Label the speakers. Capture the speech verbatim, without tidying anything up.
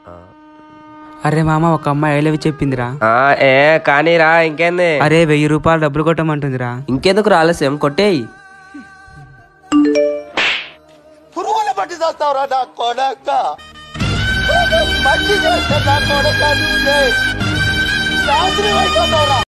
Speaker 1: అరే మామ ఒక అమ్మాయి ఐలవి చెప్పిందిరా.
Speaker 2: ఏ కానీరా ఇంకేంది.
Speaker 1: అరే వెయ్యి రూపాయలు డబ్బులు కొట్టమంటుందిరా.
Speaker 2: ఇంకెందుకు ఆలస్యం కొట్టేయి.
Speaker 3: పురుగుల పట్టి చేస్తావురా నా కొడక. మంచి చేస్తే నా కొడక.